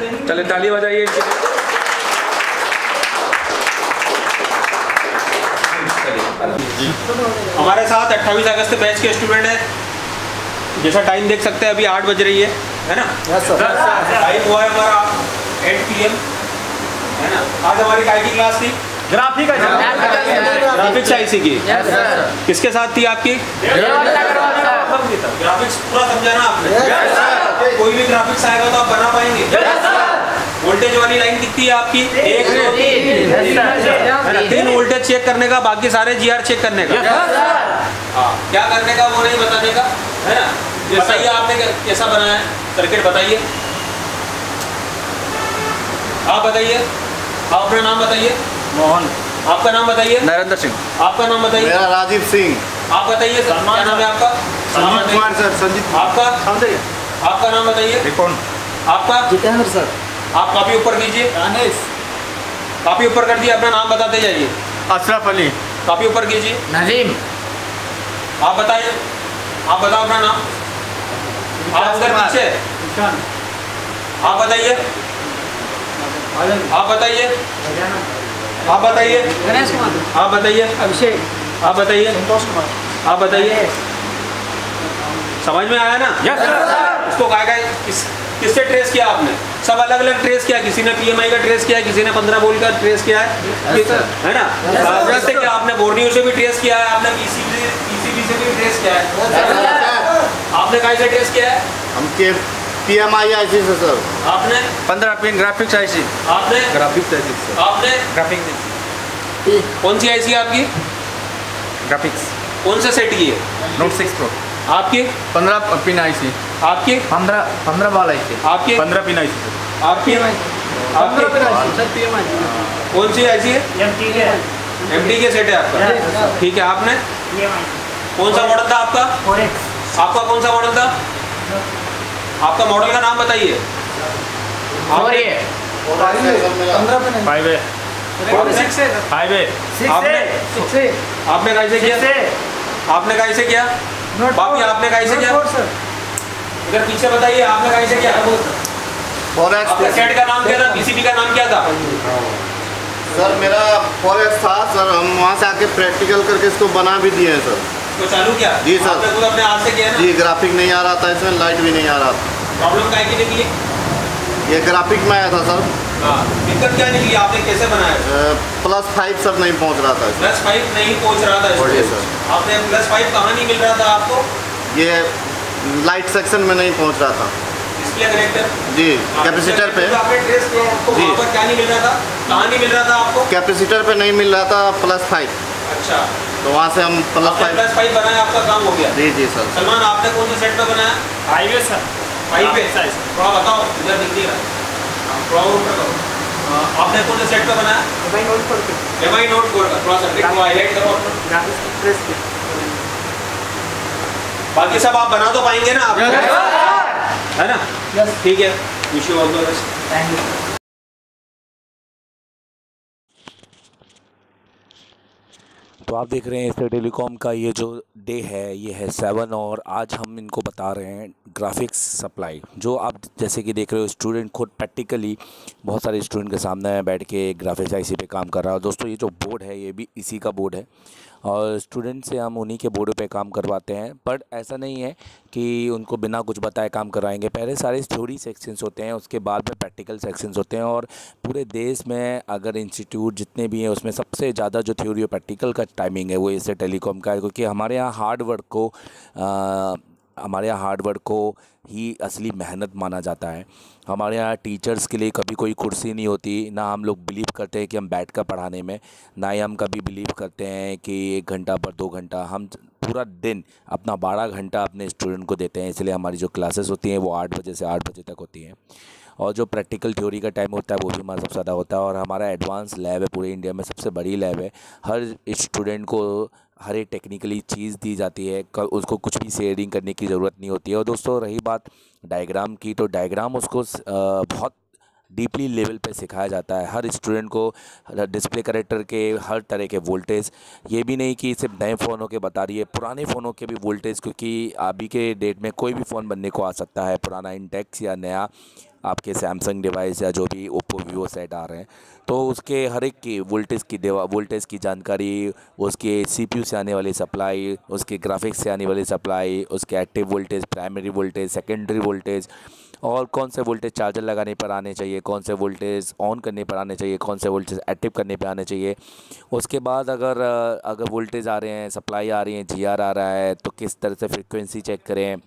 चले ताली बजाइए इनके लिए। हमारे साथ 28 अगस्त बैच के स्टूडेंट है। जैसा टाइम देख सकते हैं अभी 8 बज रही है ना? टाइम हुआ है हमारा 8 PM, है ना? आज हमारी काय की क्लास थी? ग्राफिक्स आईसी की। किसके साथ थी आपकी? ग्राफिक्स पूरा समझाना आपने? कोई भी ग्राफिक्स आएगा तो आप बना पाएंगे? वोल्टेज वाली लाइन कितनी है आपकी? 1 2 3। 3 वोल्टेज चेक करने का, बाकी सारे GR चेक करने का। हाँ, क्या करने का वो नहीं बताने का, है ना? जैसा ही आपने कैसा बनाया है सर्किट बताइए। आप बताइए, आप अपना नाम बताइए। मोहन। आपका नाम बताइए। नरेंद्र सिंह। आपका नाम बताइए। मेरा राजीव सिंह। आप बताइए सर, क्या नाम है आपका? संजीत कुमार सर। संजीत। आपका? आपका नाम बताइए। कौन? आपका? जितेंद्र सर। आप काफी ऊपर कीजिए। काफी ऊपर कर दिए, अपना नाम बताते जाइए। अशरफ अली। काफी ऊपर कीजिए। नजीम। आप बताइए, आप बताओ अपना नाम। आप उधर पीछे, आप बताइए। आप बताइए। आप बताइए। गणेश कुमार। आप बताइए। अभिषेक। आप बताइए। संतोष कुमार। आप बताइए। समझ में आया ना? इसको काय किससे ट्रेस किया आपने? सब अलग अलग ट्रेस किया। किसी ने PMI का ट्रेस किया है, किसी ने 15 वोल्ट का ट्रेस किया है ना? जैसे कि आपने बोर्नियो से भी ट्रेस किया है, आपने PCB से भी ट्रेस किया है। आपने काय से ट्रेस किया है? हम के PMI IC से सर। आपने 15 पिन ग्राफिक्स आईसी। आपने ग्राफिक्स आईसी। आपने ग्राफिक्स। कौन सी IC आपकी? ग्राफिक्स। कौन से सेट की है? Note 6 pro. आपकी? 15 पिन आईसी। आपकी? 15 बॉल आईसी। आपकी? 15 पिन आईसी। आपकी? कौन सी IC है? MT के सेट है आपका? ठीक है। आपने कौन सा मॉडल था आपका? आपका कौन सा मॉडल था? आपका मॉडल का नाम बताइए। हाईवे। आपने कैसे किया? आपने कैसे किया? बाकी आपने कैसे किया? इधर पीछे बताइए, आपने कैसे किया? आपका सेट का नाम क्या था? PCB का नाम क्या था? सर मेरा फॉरेस्ट था सर। हम वहाँ से आके प्रैक्टिकल करके इसको बना भी दिए हैं सर। तो चालू किया? जी सर। आपने खुद अपने हाथ से किया ना? जी, ग्राफिक नहीं आ रहा था इसमें, लाइट भी नहीं आ रहा था। प्रॉब्लम क्या की निकली? ये ग्राफिक में आया था सर। हाँ, दिक्कत क्या निकली? आपने कैसे बनाया? +5 सर नहीं पहुँच रहा था इसमें। +5 नहीं पहुंच रहा था जी इसमें। सर। आपने +5 कहाँ नहीं मिल रहा था आपको? ये लाइट सेक्शन में नहीं पहुँच रहा था। Display connector? जी, कैपेसिटर पे। आपने ट्रेस किया, आपको जी। वहाँ पर क्या नहीं मिल रहा था? कहाँ नहीं मिल रहा था आपको? कैपेसिटर पे नहीं मिल रहा था +5। अच्छा, तो वहाँ से हम +5 बनाया, आपका काम हो गया। जी सर। सलमान, आपने कौन से सेट पे बनाया? Highway sir. हाईवे। थोड़ा बताओ, इधर दिख नहीं रहा। थोड़ा ऊपर करो। आपने कौन से सेट पे बनाया? MI Note 4 का। थोड़ा सा हाईलाइट करो अपना। बाकी सब आप बना तो पाएंगे ना आप? है ना? ठीक है। Wish you all the best. Thank you. तो आप देख रहे हैं एस्टर टेलीकॉम का ये जो डे है ये है 7 और आज हम इनको बता रहे हैं ग्राफिक्स सप्लाई। जो आप जैसे कि देख रहे हो स्टूडेंट खुद प्रैक्टिकली बहुत सारे स्टूडेंट के सामने बैठ के ग्राफिक्स आईसी पे काम कर रहा है। दोस्तों ये जो बोर्ड है ये भी इसी का बोर्ड है और स्टूडेंट से हम उन्हीं के बोर्ड पे काम करवाते हैं। बट ऐसा नहीं है कि उनको बिना कुछ बताए काम करवाएंगे। पहले सारे थ्योरी सेक्शंस होते हैं, उसके बाद में प्रैक्टिकल सेक्शंस होते हैं और पूरे देश में अगर इंस्टीट्यूट जितने भी हैं उसमें सबसे ज़्यादा जो थ्योरी और प्रैक्टिकल का टाइमिंग है वो एस्टर टेलीकॉम का है। क्योंकि हमारे यहाँ हार्ड वर्क को ही असली मेहनत माना जाता है। हमारे यहाँ टीचर्स के लिए कभी कोई कुर्सी नहीं होती, ना हम लोग बिलीव करते हैं कि हम बैठकर पढ़ाने में, ना ही हम कभी बिलीव करते हैं कि 1 घंटा पर 2 घंटा। हम पूरा दिन अपना 12 घंटा अपने स्टूडेंट को देते हैं। इसलिए हमारी जो क्लासेस होती हैं वो 8 बजे से 8 बजे तक होती हैं और जो प्रैक्टिकल थ्योरी का टाइम होता है वो भी हमारा सबसे ज़्यादा होता है। और हमारा एडवांस लैब है, पूरे इंडिया में सबसे बड़ी लैब है। हर स्टूडेंट को हर एक टेक्निकली चीज़ दी जाती है, उसको कुछ भी शेयरिंग करने की ज़रूरत नहीं होती है। और दोस्तों रही बात डायग्राम की, तो डायग्राम उसको बहुत डीपली लेवल पे सिखाया जाता है हर स्टूडेंट को, डिस्प्ले करेक्टर के हर तरह के वोल्टेज। ये भी नहीं कि सिर्फ नए फ़ोनों के बता रही है, पुराने फ़ोनों के भी वोल्टेज, क्योंकि अभी के डेट में कोई भी फ़ोन बनने को आ सकता है, पुराना इंटेक्स या नया आपके सैमसंग डिवाइस या जो भी ओप्पो वीवो सेट आ रहे हैं, तो उसके हर एक की वोल्टेज की जानकारी, उसके सीपीयू से आने वाली सप्लाई, उसके ग्राफिक्स से आने वाली सप्लाई, उसके active voltage, primary voltage, secondary voltage, और कौन से वोल्टेज चार्जर लगाने पर आने चाहिए, कौन से वोल्टेज ऑन करने पर आने चाहिए, कौन से वोल्टेज एक्टिव करने पर आने चाहिए। उसके बाद अगर वोल्टेज आ रहे हैं, सप्लाई आ रही है, जीआर आ रहा है, तो किस तरह से फ्रीक्वेंसी चेक करें,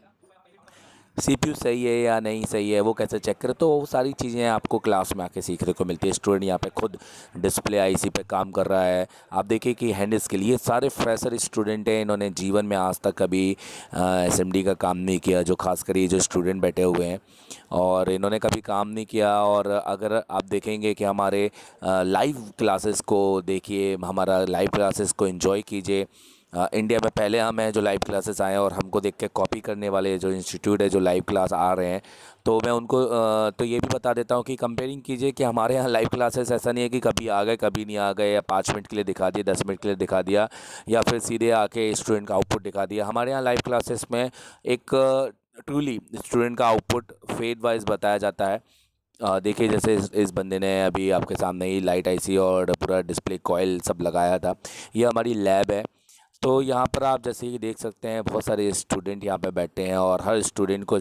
सीपीयू सही है या नहीं सही है, वो कैसे चेक करें। तो वो सारी चीज़ें आपको क्लास में आके सीखने को मिलती है। स्टूडेंट यहाँ पे खुद डिस्प्ले आईसी पे काम कर रहा है। आप देखिए कि हैंड स्किल, ये सारे फ्रेशर स्टूडेंट हैं, इन्होंने जीवन में आज तक कभी एसएमडी का काम नहीं किया, जो खासकर ये जो स्टूडेंट बैठे हुए हैं, और इन्होंने कभी काम नहीं किया। और अगर आप देखेंगे कि हमारे लाइव क्लासेस को देखिए, हमारा लाइव क्लासेस को एंजॉय कीजिए। इंडिया में पहले हम हैं जो लाइव क्लासेस आए हैं, और हमको देख के कॉपी करने वाले जो इंस्टीट्यूट है जो लाइव क्लास आ रहे हैं, तो मैं उनको तो ये भी बता देता हूँ कि कंपेयरिंग कीजिए कि हमारे यहाँ लाइव क्लासेस ऐसा नहीं है कि कभी आ गए कभी नहीं आ गए, या 5 मिनट के लिए दिखा दिए, 10 मिनट के लिए दिखा दिया, या फिर सीधे आके स्टूडेंट का आउटपुट दिखा दिया। हमारे यहाँ लाइव क्लासेस में एक ट्रूली स्टूडेंट का आउटपुट फेड वाइज बताया जाता है। देखिए जैसे इस बंदे ने अभी आपके सामने ही लाइट आईसी और पूरा डिस्प्ले कॉइल सब लगाया था। ये हमारी लैब है। तो यहाँ पर आप जैसे कि देख सकते हैं बहुत सारे स्टूडेंट यहाँ पे बैठे हैं, और हर स्टूडेंट को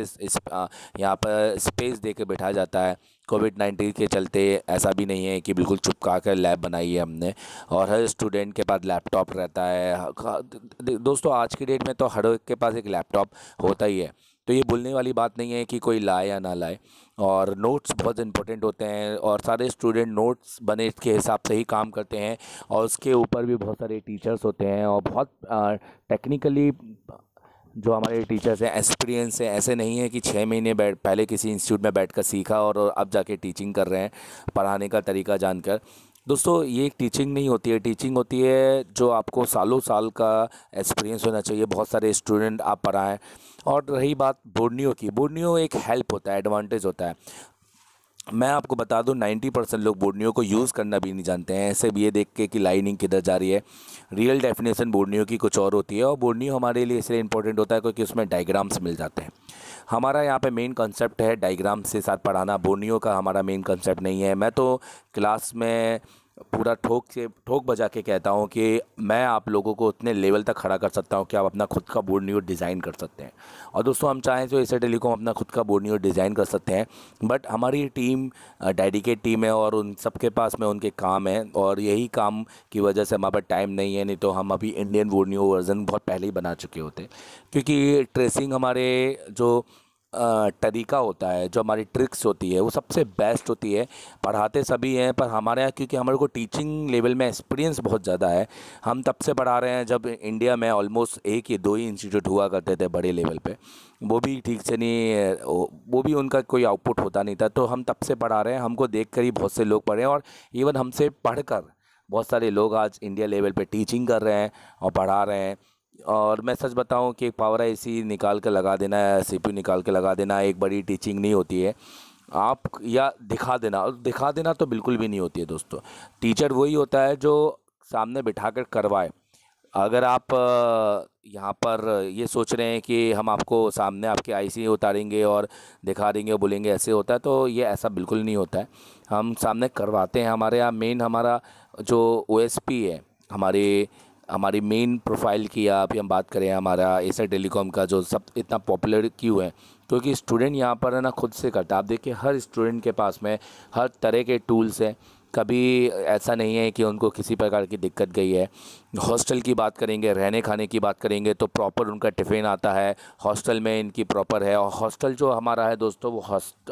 यहाँ पर स्पेस दे के बैठाया जाता है। कोविड-19 के चलते ऐसा भी नहीं है कि बिल्कुल चुपका कर लैब बनाई है हमने, और हर स्टूडेंट के पास लैपटॉप रहता है। दोस्तों आज की डेट में तो हर एक के पास एक लैपटॉप होता ही है, तो ये भूलने वाली बात नहीं है कि कोई लाए या ना लाए। और नोट्स बहुत इंपॉर्टेंट होते हैं, और सारे स्टूडेंट नोट्स बने के हिसाब से ही काम करते हैं, और उसके ऊपर भी बहुत सारे टीचर्स होते हैं, और बहुत टेक्निकली जो हमारे टीचर्स हैं एक्सपीरियंस है। ऐसे नहीं है कि 6 महीने पहले किसी इंस्टीट्यूट में बैठकर सीखा और अब जाके टीचिंग कर रहे हैं पढ़ाने का तरीका जानकर। दोस्तों ये एक टीचिंग नहीं होती है, टीचिंग होती है जो आपको सालों साल का एक्सपीरियंस होना चाहिए, बहुत सारे स्टूडेंट आप पढ़ाएं। और रही बात बोर्नियो की, बोर्नियो एक हेल्प होता है, एडवांटेज होता है। मैं आपको बता दूं 90% लोग बोर्नियो को यूज़ करना भी नहीं जानते हैं, ऐसे भी ये देख के कि लाइनिंग किधर जा रही है। रियल डेफिनेशन बोर्नियो की कुछ और होती है, और बोर्नियो हमारे लिए इसलिए इंपॉर्टेंट होता है क्योंकि उसमें डायग्राम्स मिल जाते हैं। हमारा यहाँ पे मेन कंसेप्ट है डायग्राम से साथ पढ़ाना, बोर्नियो का हमारा मेन कंसेप्ट नहीं है। मैं तो क्लास में पूरा ठोक बजा के कहता हूँ कि मैं आप लोगों को उतने लेवल तक खड़ा कर सकता हूँ कि आप अपना खुद का बोर्नियो डिज़ाइन कर सकते हैं। और दोस्तों हम चाहें तो एसआर टेलीकॉम अपना खुद का बोर्नियो डिज़ाइन कर सकते हैं, बट हमारी टीम डेडिकेट टीम है, और उन सबके पास में उनके काम है, और यही काम की वजह से हमारे पास टाइम नहीं है। नहीं तो हम अभी इंडियन बोर्नियो वर्जन बहुत पहले ही बना चुके होते, क्योंकि ट्रेसिंग हमारे जो तरीका होता है, जो हमारी ट्रिक्स होती है, वो सबसे बेस्ट होती है। पढ़ाते सभी हैं, पर हमारे यहाँ क्योंकि हमारे को टीचिंग लेवल में एक्सपीरियंस बहुत ज़्यादा है, हम तब से पढ़ा रहे हैं जब इंडिया में ऑलमोस्ट 1 या 2 ही इंस्टीट्यूट हुआ करते थे बड़े लेवल पे, वो भी ठीक से नहीं, वो भी उनका कोई आउटपुट होता नहीं था। तो हम तब से पढ़ा रहे हैं, हमको देख कर ही बहुत से लोग पढ़े हैं, और इवन हमसे पढ़कर बहुत सारे लोग आज इंडिया लेवल पे टीचिंग कर रहे हैं और पढ़ा रहे हैं। और मैं सच बताऊं कि एक पावर आईसी निकाल के लगा देना है, सीपीयू निकाल के लगा देना एक बड़ी टीचिंग नहीं होती है। आप या दिखा देना, और दिखा देना तो बिल्कुल भी नहीं होती है दोस्तों। टीचर वही होता है जो सामने बिठा कर करवाए। अगर आप यहाँ पर ये सोच रहे हैं कि हम आपको सामने आपके आईसी उतारेंगे और दिखा देंगे और बोलेंगे ऐसे होता है, तो ये ऐसा बिल्कुल नहीं होता है। हम सामने करवाते हैं। हमारे यहाँ मेन हमारा जो ओएसपी है, हमारी मेन प्रोफाइल की आप हम बात करें, हमारा एसआर टेलीकॉम का जो सब इतना पॉपुलर क्यों है, क्योंकि स्टूडेंट यहाँ पर है ना खुद से करता है। आप देखिए हर स्टूडेंट के पास में हर तरह के टूल्स हैं, कभी ऐसा नहीं है कि उनको किसी प्रकार की दिक्कत गई है। हॉस्टल की बात करेंगे, रहने खाने की बात करेंगे, तो प्रॉपर उनका टिफ़िन आता है, हॉस्टल में इनकी प्रॉपर है। और हॉस्टल जो हमारा है दोस्तों, वो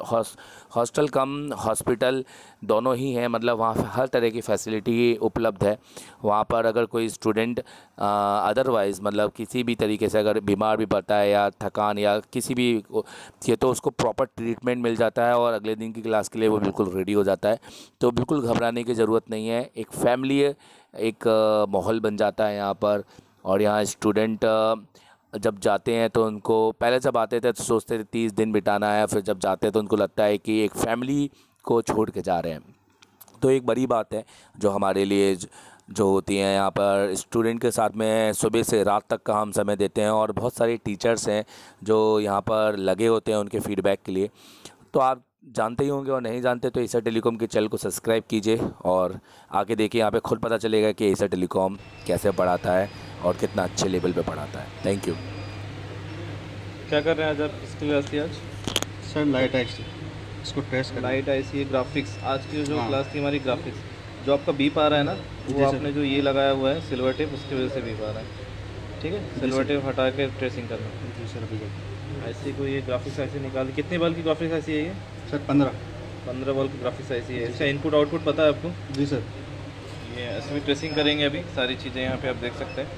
हॉस्टल कम हॉस्पिटल दोनों ही हैं, मतलब वहाँ हर तरह की फैसिलिटी उपलब्ध है। वहाँ पर अगर कोई स्टूडेंट अदरवाइज़ मतलब किसी भी तरीके से अगर बीमार भी पड़ता है या थकान या किसी भी ये, तो उसको प्रॉपर ट्रीटमेंट मिल जाता है, और अगले दिन की क्लास के लिए वो बिल्कुल रेडी हो जाता है। तो बिल्कुल घबराने की ज़रूरत नहीं है। एक फैमिली एक माहौल बन जाता है यहाँ पर। और यहाँ स्टूडेंट जब जाते हैं तो उनको, पहले जब आते थे तो सोचते थे 30 दिन बिताना है, फिर जब जाते हैं तो उनको लगता है कि एक फैमिली को छोड़ के जा रहे हैं। तो एक बड़ी बात है जो हमारे लिए जो होती हैं यहाँ पर स्टूडेंट के साथ में सुबह से रात तक का हम समय देते हैं और बहुत सारे टीचर्स हैं जो यहाँ पर लगे होते हैं उनके फीडबैक के लिए। तो आप जानते ही होंगे और नहीं जानते तो एशिया टेलीकॉम के चैनल को सब्सक्राइब कीजिए और आके देखिए, यहाँ पे खुद पता चलेगा कि एशिया टेलीकॉम कैसे पढ़ाता है और कितना अच्छे लेवल पे पढ़ाता है। Thank you. क्या कर रहे हैं आज आप? किसकी क्लास थी आज? सर लाइट आई इसको ट्रेस कर लाइट आईसी ग्राफिक्स। आज की जो हाँ। क्लास थी हमारी ग्राफिक्स, जो आपका बीप आ रहा है ना, जी वो सर। आपने जो ये लगाया हुआ है सिल्वर टेप, उसकी वजह से बीप आ रहा है। ठीक है, सिल्वर टेप हटा के ट्रेसिंग करना। जी सर अभी आईसी को ये ग्राफिक्स आईसी निकाल, कितने बल्ब की ग्राफिक्स आईसी है ये? सर 15। 15 बल्ब की ग्राफिक्स आईसी है। इसका इनपुट आउटपुट पता है आपको? जी सर। ये इसमें ट्रेसिंग करेंगे अभी सारी चीज़ें, यहाँ पे आप देख सकते हैं।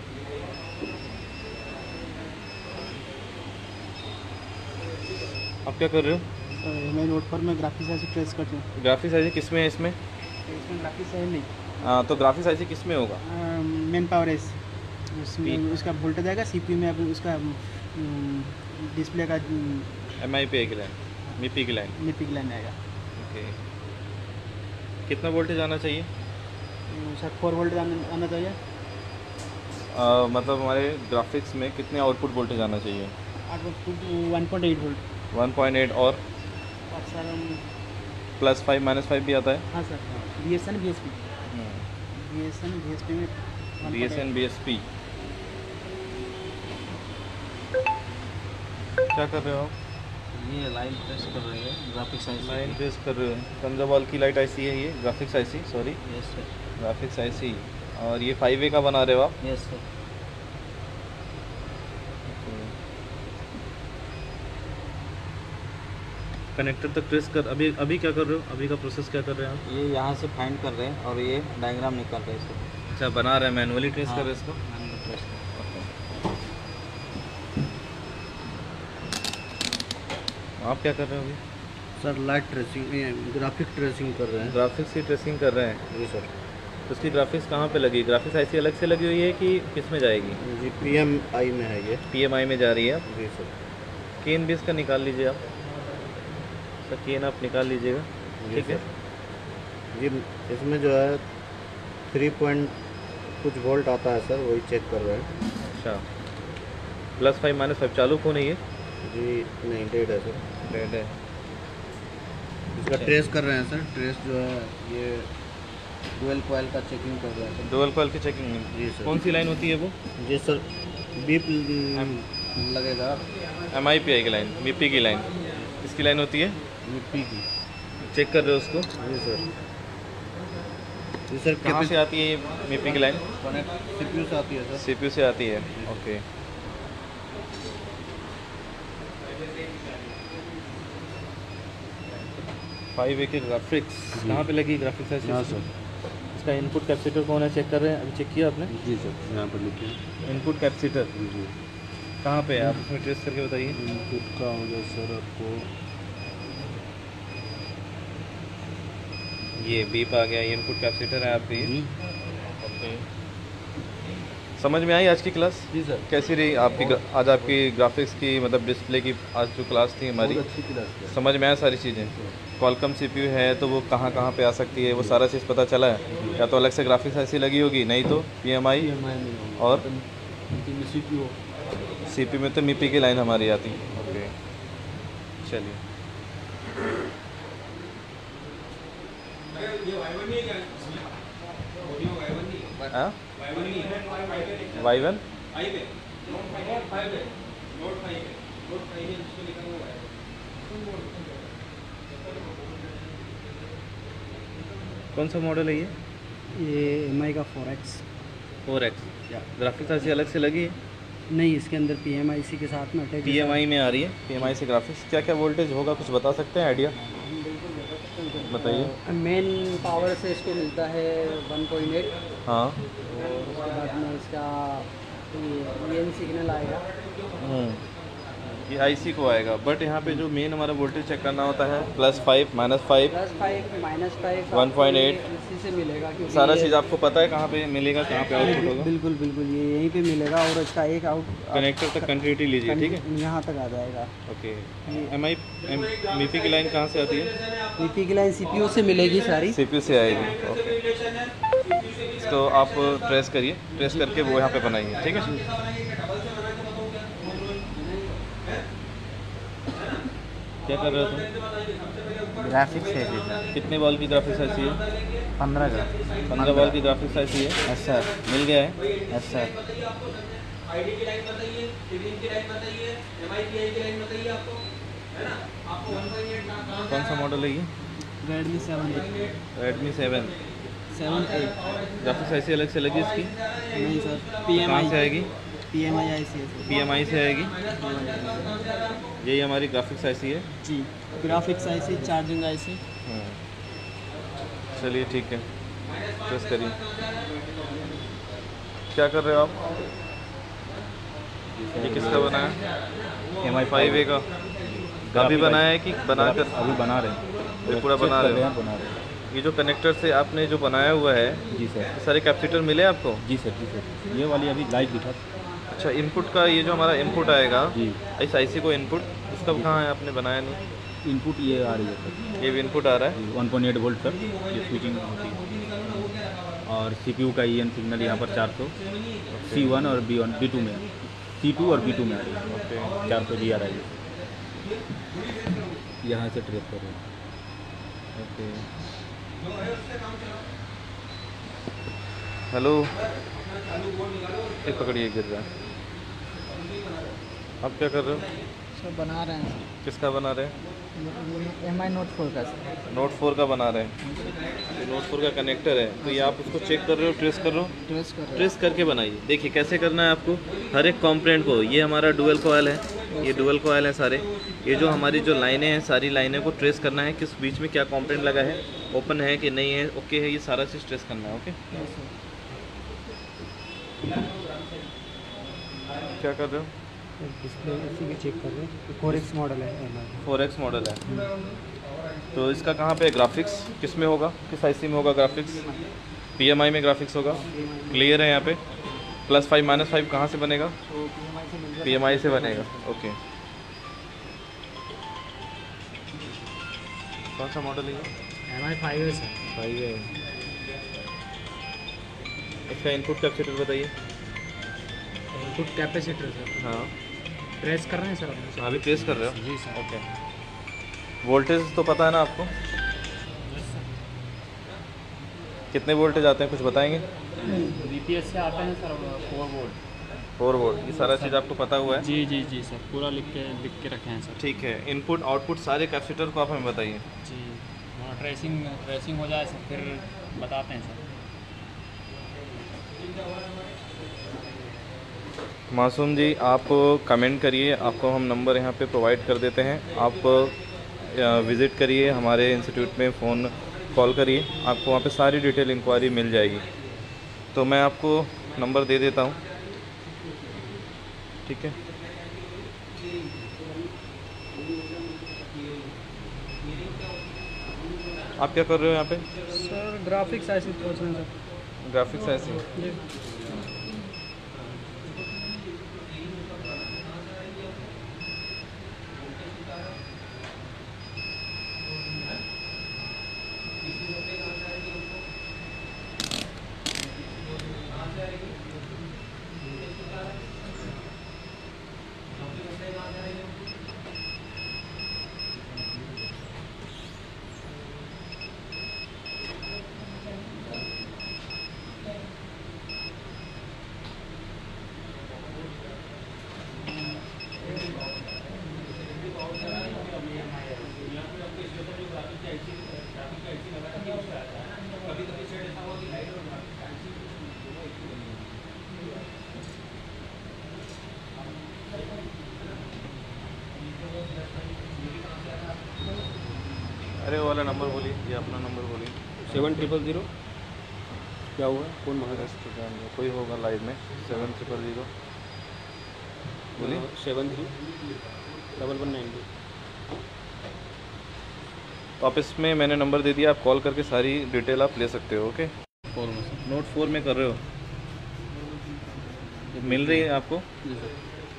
आप क्या कर रहे हो? मैं नोट पर मैं ग्राफिक्स ऐसे ट्रेस करती हूँ। ग्राफिक्स आईसी किस में है इसमें? इसमें ग्राफिक्स है नहीं, हाँ, तो ग्राफिक्स आईसी किस में होगा? मेन पावर एस उसमें उसका वोल्टेज आएगा, सीपीयू में अब उसका डिस्प्ले का MIP की लाइन, MIPI की लाइन। मिपिक लाइन आएगा। ओके, कितना वोल्टेज आना चाहिए? सर 4 वोल्ट आना चाहिए। मतलब हमारे ग्राफिक्स में कितने आउटपुट वोल्टेज आना चाहिए? 1.8 वोल्ट 1.8 और सर +5 -5 भी आता है? हाँ सर, BSN BSP में BSN BSP। क्या कर रहे हो आप? ये लाइन प्रेस कर रहे हैं ग्राफिक्स आईसी। लाइन ट्रेस कर रहे हो। 15 वॉल्ट की लाइट आईसी है ये, graphics IC, sorry yes sir. Graphics IC. और ये 5A का बना रहे हो आप? Yes sir. कनेक्टर तक ट्रेस कर, अभी क्या कर रहे हो? अभी का प्रोसेस क्या कर रहे हैं आप? ये यहाँ से फाइंड कर रहे हैं और ये डायग्राम निकाल रहे हैं इसको। अच्छा, बना रहे हैं, मैनुअली ट्रेस कर रहे हैं इसको। मैनुअल ट्रेस कर। आप क्या कर रहे हो अभी? Sir light tracing graphic tracing कर रहे हैं। ग्राफिक्स की ट्रेसिंग कर रहे हैं। जी सर। तो उसकी ग्राफिक्स कहाँ पे लगी? ग्राफिक्स आईसी अलग से लगी हुई है कि किस में जाएगी? जी PMI में है ये। PMI में जा रही है। जी सर। केन बेस का निकाल लीजिए आप सर, केन आप निकाल लीजिएगा। ठीक है जी, इसमें जो है 3 पॉइंट कुछ वोल्ट आता है सर, वही चेक कर रहे हैं। अच्छा, +5 -5 चालू क्यों नहीं है? जी नहीं, डेड है सर। डेड है। इसका ट्रेस कर रहे हैं सर। ट्रेस जो है ये डुअल कॉइल का चेकिंग कर रहे हैं सर। डुअल कॉइल की चेकिंग में जी सर। कौन सी लाइन होती है वो? जी सर, बीप लगेगा। MIPI की लाइन, MIPI की लाइन, इसकी लाइन होती है। मिट्टी की। चेक कर रहे हो उसको? जी सर। जी सर, कहाँ से आती है ये MIPI की लाइन? CPU से आती है सर। CPU से आती है। ओके, फाइव ए के ग्राफिक्स कहाँ पे लगी? ग्राफिक्स है हाँ सर। इसका इनपुट कैपेसिटर कौन है? चेक कर रहे हैं अभी? चेक किया आपने? जी सर, यहाँ पर लिखिए इनपुट कैपेसिटर जी। कहाँ पे है? आप उसमें ट्रेस करके बताइए। इनपुट का होगा सर आपको, ये बीप आ गया, ये इनपुट कैपेसिटर है आपकी। ओके, समझ में आई आज की क्लास? जी सर। कैसी रही आपकी आज आपकी ग्राफिक्स की, मतलब डिस्प्ले की आज जो क्लास थी हमारी? बहुत अच्छी क्लास है। समझ में आया सारी चीज़ें? क्वालकॉम CPU है तो वो कहाँ कहाँ पे आ सकती है, वो सारा चीज़ पता चला है? या तो अलग से ग्राफिक्स ऐसी लगी होगी, नहीं तो PMI और CPU में तो MIPI की लाइन हमारी आती है। ओके, चलिए। हाँ, Y1 कौन सा मॉडल है ये? MI का 4X 4X। ग्राफिक्स ऐसी अलग से लगी है? नहीं, इसके अंदर PMIC के साथ में अटैच PMI में आ रही है। PMI से ग्राफिक्स क्या क्या वोल्टेज होगा, कुछ बता सकते हैं? आइडिया बताइए। मेन पावर से इसको मिलता है 1.8 हाँ। और उसके बाद में इसका EN सिग्नल आएगा। ये आईसी को आएगा, बट यहाँ पे जो मेन हमारा वोल्टेज चेक करना होता है +5 -5 +5 1.8 इसी से मिलेगा क्योंकि सारा ये- चीज़ आपको पता है कहाँ पे मिलेगा, कहाँ पे आउटपुट होगा। बिल्कुल बिल्कुल ये यहीं पे मिलेगा और इसका एक आउट कनेक्टर तक कंटिन्यूटी लीजिए, ठीक है। यहाँ तक आ जाएगा। ओके, MIP की लाइन कहाँ से आती है? वीपी की लाइन सीपीयू से मिलेगी सारी। CPU से आएगी। ओके, तो आप ट्रेस करिए, ट्रेस करके वो यहाँ पे बनाइए, ठीक है। क्या कर रहे हो तुम? ग्राफिक्स है जी सर, कितने बॉल की ग्राफिक्स ऐसी है? 15 का 15 बॉल की ग्राफिक्स ऐसी है। यस सर, मिल गया है। Yes sir. आईडी की लाइन बताइए, टीवीएन की लाइन बताइए, एमआईपीआई की लाइन बताइए आपको, है ना? आपको 1.8 कौन सा मॉडल है ये? Redmi 7 Redmi 7। 7A ग्राफिक्स ऐसी अलग से लगी इसकी? नहीं सर, कहाँ से आएगी? PMI IC है सर। PMI से आएगी। यही हमारी ग्राफिक्स ऐसी है। जी, ग्राफिक्स IC, चार्जिंग IC। चलिए ठीक है, प्रेस करिए। क्या कर रहे हो आप? ये किसका बनाया? MI5A का। अभी बनाया है कि बनाकर? अभी बना रहे हैं, ये पूरा बना रहे हो? बना रहे हैं। ये जो कनेक्टर से आपने जो बनाया हुआ है, जी सर, ये सारे कैपेसिटर मिले आपको? जी सर, जी सर। ये वाली अभी लाइव दिखा। अच्छा, इनपुट का ये जो हमारा इनपुट आएगा जी, इस आईसी को इनपुट, इसका कहाँ है? आपने बनाया नहीं? इनपुट ये आ रही है सर, ये भी इनपुट आ रहा है। 1.8 वोल्ट तक ये स्विचिंग होती है। और CPU का EN सिग्नल यहाँ पर 400 C1 और B2 में, C2 और B2 में आ रही है। 400 जी आ रही है, यहाँ से ट्रेस कर रहे हैं। ओके, हेलो, एक पकड़िए, गिर रहा है। आप क्या कर रहे हो? सर बना रहे हैं किसका बना रहे हैं? MI Note 4 का सर। नोट 4 का बना रहे हैं। ये नोट 4 का कनेक्टर है, तो ये आप उसको चेक कर रहे हो, ट्रेस कर रहे हो? ट्रेस कर रहे ट्रेस करके बनाइए। देखिए कैसे करना है आपको, हर एक कंपोनेंट को। ये हमारा डुअल कॉइल है, ये डुअल कॉइल है सारे। ये जो हमारी जो लाइनें हैं, सारी लाइनें को ट्रेस करना है, किस बीच में क्या कंपोनेंट लगा है, ओपन है कि नहीं है, ओके है, ये सारा चीज़ ट्रेस करना है। ओके, क्या कर रहे हो? डिस्प्ले इसी के चेक कर रहे हैं। 4X मॉडल है MI। 4X मॉडल है। तो इसका कहाँ पे ग्राफिक्स किस में होगा, किस आईसी में होगा ग्राफिक्स? PMI में ग्राफिक्स होगा। क्लियर है यहाँ पे? +5 -5 कहाँ से बनेगा? PMI से बनेगा। ओके, कौन सा मॉडल है ये? MI 5 है सर। 5 है। इसका इनपुट कैपेसिटर बताइए। Input capacitor sir. हाँ, ट्रेस कर रहे हैं सर अपने। अभी ट्रेस कर रहे हो? जी सर। ओके, वोल्टेज तो पता है ना आपको? कितने वोल्टेज आते हैं, कुछ बताएंगे? VPS से आते हैं सर 4 वोल्ट। 4 वोल्ट, ये सारा चीज़ आपको पता हुआ है? जी जी जी सर, पूरा लिख के रखे हैं सर। ठीक है, इनपुट आउटपुट सारे कैपेसिटर को आप हमें बताइए। जी, वहाँ ट्रेसिंग हो जाए सर, फिर बताते हैं सर। मासूम जी, आप कमेंट करिए, आपको हम नंबर यहाँ पे प्रोवाइड कर देते हैं। आप विज़िट करिए हमारे इंस्टीट्यूट में, फ़ोन कॉल करिए, आपको वहाँ पे सारी डिटेल इंक्वायरी मिल जाएगी। तो मैं आपको नंबर दे देता हूँ, ठीक है? आप क्या कर रहे हो यहाँ पे? सर ग्राफिक्स ऐसे पूछ रहे हैं सर। ग्राफिक्स ऐसे? जी। अरे वो वाला नंबर बोलिए, ये अपना नंबर बोलिए। 7000 क्या हुआ, कौन महाराष्ट्र का? कोई होगा लाइव में। 7000 बोलिए। 73 1190। तो आप इसमें मैंने नंबर दे दिया, आप कॉल करके सारी डिटेल आप ले सकते हो। ओके, 4 में सर। नोट 4 में कर रहे हो, मिल रही है आपको? जी सर।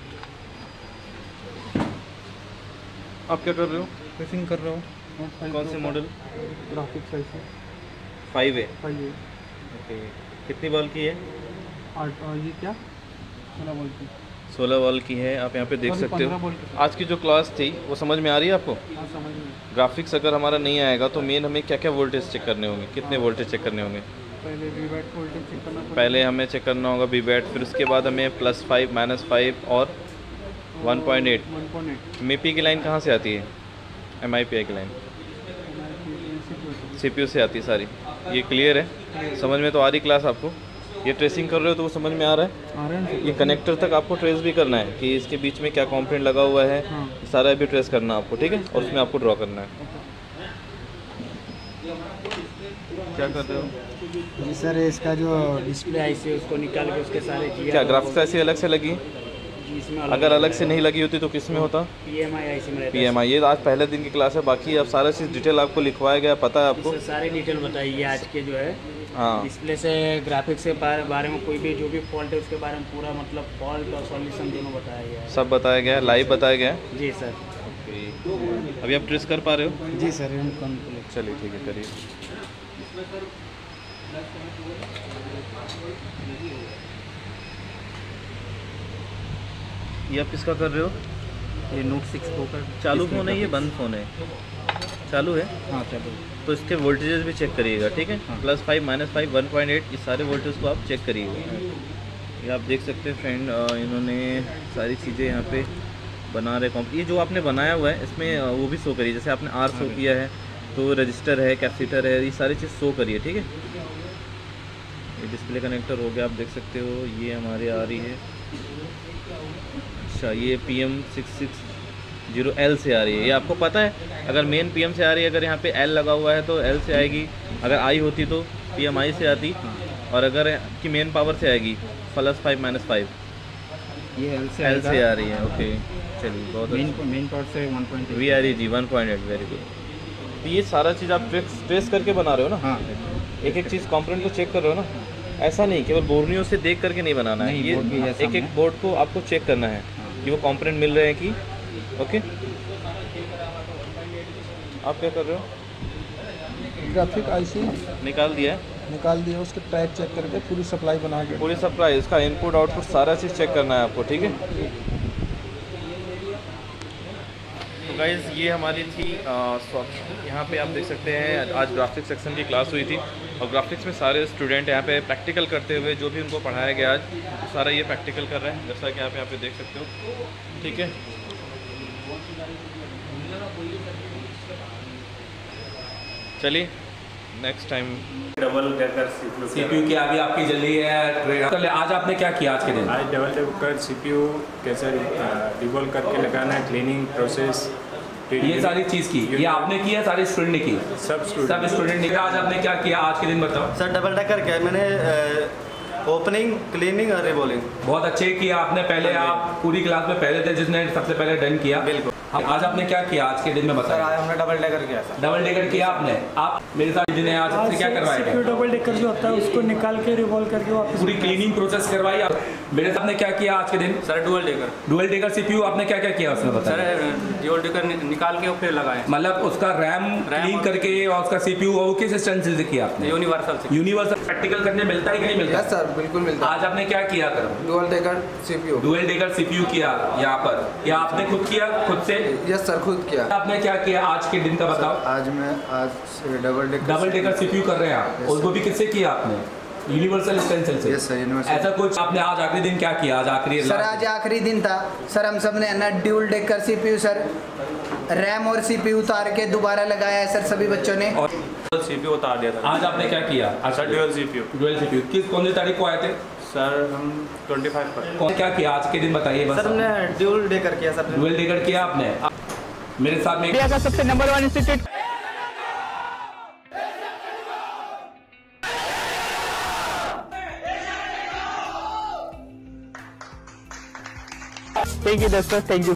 आप क्या कर रहे हो? प्रेसिंग कर रहा हूँ। कौन से मॉडल? ग्राफिक्स ऐसे 5A। ये ओके, कितनी वॉल की है? ये क्या 16 वोल्ट की 16 वॉल की है। आप यहाँ पे देख सकते 15 हो। वोल्ट की। आज की जो क्लास थी वो समझ में आ रही है आपको? हाँ समझ में। ग्राफिक्स अगर हमारा नहीं आएगा तो मेन हमें क्या क्या वोल्टेज चेक करने होंगे, कितने वोल्टेज चेक करने होंगे? पहले वीवैट वोल्टेज चेक करना पड़ेगा। पहले हमें चेक करना होगा वीवैट, फिर उसके बाद हमें +5 -5 और 1.8। 1.8 MIPI की लाइन कहाँ से आती है? MIPI की लाइन CPU से आती है सारी। ये क्लियर है, समझ में तो आ रही क्लास आपको? ये ट्रेसिंग कर रहे हो तो वो समझ में आ रहा है? आ रहे हैं। ये कनेक्टर तक आपको ट्रेस भी करना है कि इसके बीच में क्या कंपोनेंट लगा हुआ है, सारा भी ट्रेस करना है आपको, ठीक है? और उसमें आपको ड्रॉ करना है। क्या कर रहे हो? जी सर, इसका जो डिस्प्ले आईसी है उसको निकाल के उसके सारे क्या ग्राफिक्स ऐसी अलग से लगी? इसमें अगर अलग से नहीं लगी होती तो किस में होता? PMI आईसी में रहता है। PMI। ये आज पहले दिन की क्लास है, बाकी अब सारा चीज़ डिटेल आपको लिखवाया गया, पता है आपको? सर सारी डिटेल बताइए आज के जो है हाँ, डिस्प्ले से ग्राफिक्स के बारे में कोई भी जो भी फॉल्ट है उसके बारे में पूरा मतलब फॉल्ट और सॉल्यूशन दोनों बताया गया है। सब बताया गया है, लाइव बताया गया है। जी सर। अभी आप ट्रेस कर पा रहे हो? जी सर, हम कंप्लीट। चलिए ठीक है, करिए। ये आप किसका कर रहे हो? ये नोट 6 प्रो का चालू फ़ोन है ये बंद फ़ोन है? चालू है हाँ चलो। तो इसके वोल्टेजेस भी चेक करिएगा, ठीक है? +5 -5 1.8 ये सारे वोल्टेज को आप चेक करिएगा। ये आप देख सकते हैं फ्रेंड, इन्होंने सारी चीज़ें यहाँ पे बना रहे ये जो आपने बनाया हुआ है इसमें वो भी शो करिए, जैसे आपने R शो किया है तो रजिस्टर है, कैपेसिटर है, ये सारी चीज़ शो करिए, ठीक है? ये डिस्प्ले कनेक्टर हो गया, आप देख सकते हो। ये हमारे आ रही है, अच्छा ये PM660L से आ रही है। ये आपको पता है अगर मेन PM से आ रही है, अगर यहाँ पे L लगा हुआ है तो L से आएगी, अगर I होती तो PMI से आती, और अगर की मेन पावर से आएगी +5 -5, ये L से आ रही है। ओके चलिए, बहुत मेन पार्ट से 1.8 वी आ रही जी 1.8, वेरी गुड। तो ये सारा चीज़ आप ट्रेस करके बना रहे हो ना? हाँ, एक एक चीज़ कंपोनेंट को चेक कर रहे हो ना? ऐसा नहीं केवल बोर्नियों से देख करके नहीं बनाना है, ये एक एक बोर्ड को आपको चेक करना है कि वो कंपोनेंट मिल रहे हैं कि। ओके, आप क्या कर रहे हो? ग्राफिक आईसी निकाल दिया है, निकाल दिया, उसके ट्रैक चेक करके पूरी सप्लाई बना के पूरी सप्लाई, इसका इनपुट आउटपुट सारा चीज़ चेक करना है आपको, ठीक है? तो गाइज़ ये हमारी थी यहाँ पे आप देख सकते हैं आज ग्राफिक्स सेक्शन की क्लास हुई थी, और ग्राफिक्स में सारे स्टूडेंट यहाँ पे प्रैक्टिकल करते हुए जो भी उनको पढ़ाया गया आज तो सारा ये प्रैक्टिकल कर रहे हैं, जैसा कि आप यहाँ पे देख सकते हो, ठीक है? चलिए next time double decker CPU की अभी आपकी जल्दी है। आज आपने क्या किया आज के दिन? आज डबल डेकर CPU कैसे डिबॉल करके लगाना है, क्लीनिंग प्रोसेस, ये सारी चीज़ की, ये आपने किया, सारे स्टूडेंट ने की? सब स्टूडेंट ने। आज आपने क्या किया आज के दिन बताओ? सर डबल डेकर क्या मैंने ओपनिंग, क्लीनिंग और रिबॉलिंग। बहुत अच्छे किया आपने। पहले आप पूरी क्लास में पहले थे जिसने सबसे पहले डन किया। बिल्कुल। आज आपने क्या किया आज के दिन में बताया? आज हमने डबल डेकर किया सर। डबल डेकर किया आपने। आप मेरे साथ जिन्हें आज सबसे क्या करवाया? डबल डेकर जो होता है उसको निकाल के रिवॉल्व करके वापस पूरी क्लीनिंग प्रोसेस करवाई। मेरे साथ ने क्या किया आज के दिन? Sir dual decker. Dual decker CPU आपने क्या क्या किया उसमें बताया? सर डुअल डेकर निकाल के फिर लगाए, मतलब उसका रैम क्लीन करके और उसका CPU और किस स्टैंड से किया आपने? यूनिवर्सल प्रैक्टिकल करने मिलता है कि नहीं मिलता? सर बिल्कुल मिलता है। आज आपने क्या किया करो? Dual decker CPU। Dual decker CPU किया यहाँ पर, या आपने खुद किया खुद से? यस सर, खुद किया। आपने क्या किया आज के दिन का बताओ? आज डबल डेकर CPU कर रहे हैं आप, और वो भी किससे किया आपने? यूनिवर्सल स्टेंसिल से? Yes sir, universal. ऐसा कुछ आपने आज आखिरी दिन क्या किया? आज आखिरी सर आज आखिरी दिन था सर, हम सब ने ना dual decker CPU sir RAM और CPU उतार के दोबारा लगाया है सर सभी बच्चों ने। और CPU उतार दिया था। आज आपने क्या किया? अच्छा ड्यूअल CPU। कौन सी तारीख को आए थे सर? हम 25 पर। क्या किया आज के दिन बताइए बस। सर हमने ड्यूल डेकर किया सर। डुअल डेकर किया आपने। मेरे साथ में इंडिया का सबसे नंबर 1 इंस्टीट्यूट थैंक यू दोस्तों, थैंक यू।